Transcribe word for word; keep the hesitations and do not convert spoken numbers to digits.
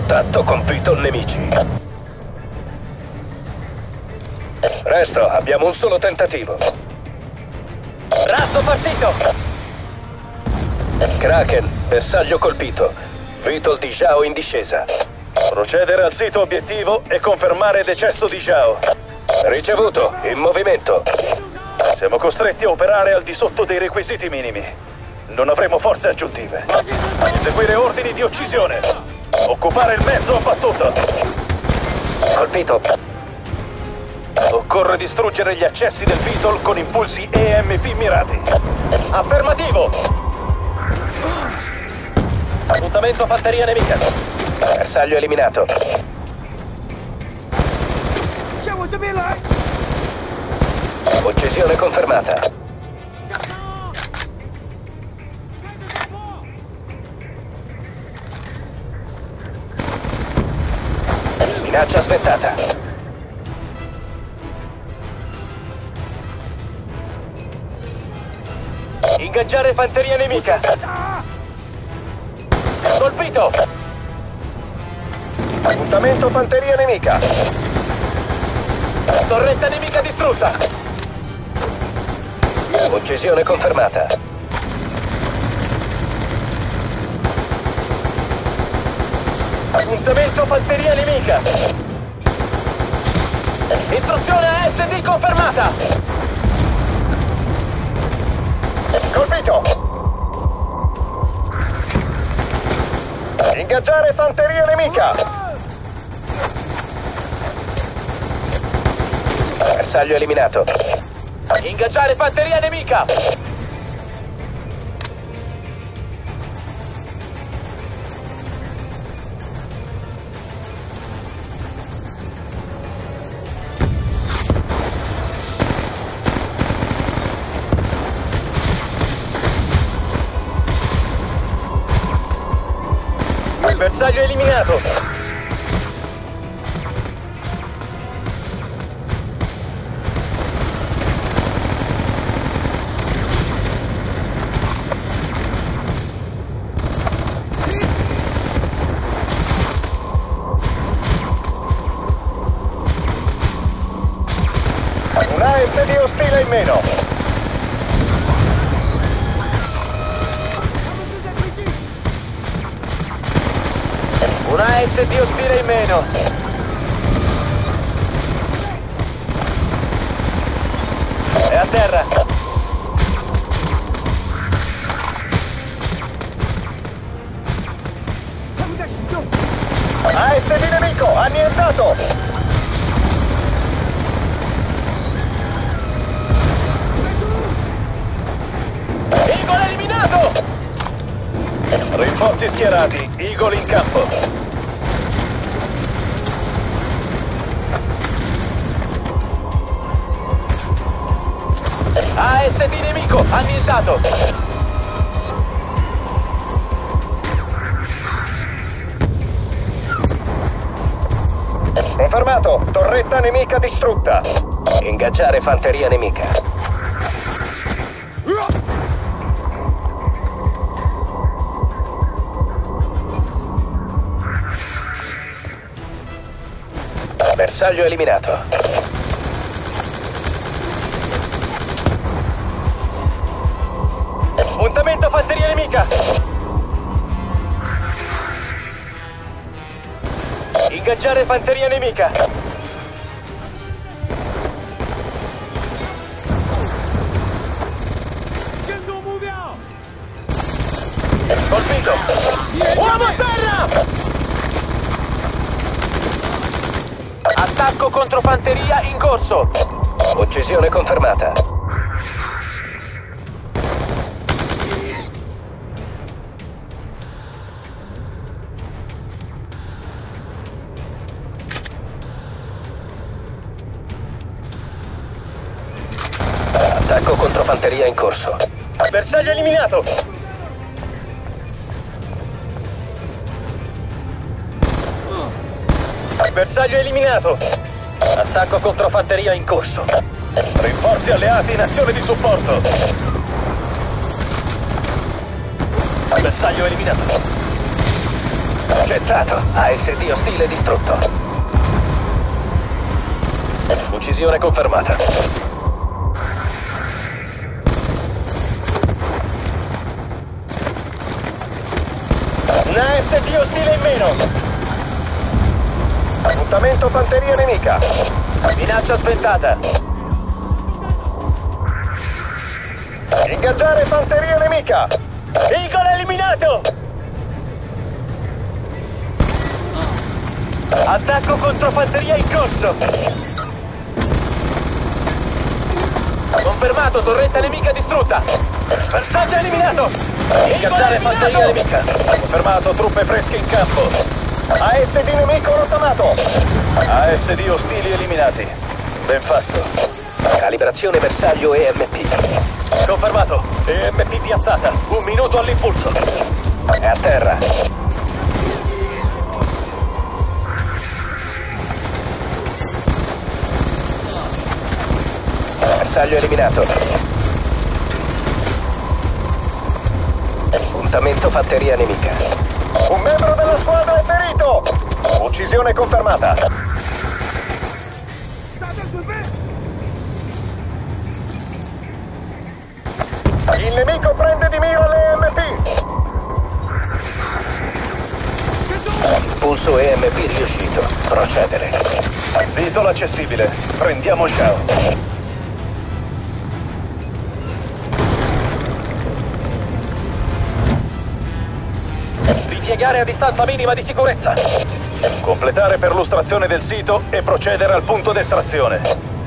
contatto con Beetle nemici. Resto, abbiamo un solo tentativo. Razzo partito! Kraken, bersaglio colpito. Beetle di Zhao in discesa. Procedere al sito obiettivo e confermare decesso di Zhao. Ricevuto, in movimento. Siamo costretti a operare al di sotto dei requisiti minimi. Non avremo forze aggiuntive. Eseguire ordini di uccisione. Occupare il mezzo abbattuto. Colpito. Occorre distruggere gli accessi del Beetle con impulsi E M P mirati. Affermativo! Appuntamento fanteria nemica. Bersaglio eliminato. Uccisione confermata. Minaccia sventata. Ingaggiare fanteria nemica. Colpito! Appuntamento fanteria nemica. Torretta nemica distrutta. Uccisione confermata. Appuntamento fanteria nemica. Istruzione A S D confermata. Colpito. Ingaggiare fanteria nemica. Bersaglio eliminato. Ingaggiare fanteria nemica. Bersaglio eliminato. Un A S D ostile in meno. Un A S D ostile in meno. È a terra. A S D nemico, annientato. Eagle eliminato! Rinforzi schierati, Eagle in campo. A S D nemico, annientato! Confermato, torretta nemica distrutta. Ingaggiare fanteria nemica. Bersaglio eliminato. Appuntamento fanteria nemica. Ingaggiare fanteria nemica. Colpito. Uomo a terra! Attacco contro fanteria in corso. Uccisione confermata. Attacco contro fanteria in corso. Bersaglio eliminato. Bersaglio eliminato. Attacco contro fanteria in corso. Rinforzi alleati in azione di supporto. Bersaglio eliminato. Gettato. A S D ostile distrutto. Uccisione confermata. Una A S D ostile in meno. Appuntamento fanteria nemica. Minaccia sventata. Ingaggiare fanteria nemica. Eagle eliminato! Attacco contro fanteria in corso. Confermato, torretta nemica distrutta. Bersaglio eliminato. Ingaggiare fanteria nemica. Confermato, truppe fresche in campo. A S D nemico rottamato. A S D ostili eliminati. Ben fatto. Calibrazione bersaglio E M P. Confermato. E M P piazzata. Un minuto all'impulso. È a terra. Bersaglio eliminato. Puntamento fanteria nemica. Un membro della squadra è ferito. Uccisione confermata. Il nemico prende di mira l'E M P. Impulso E M P riuscito. Procedere. Vitola accessibile. Prendiamo Shao. Ripiegare a distanza minima di sicurezza. Completare perlustrazione del sito e procedere al punto d'estrazione.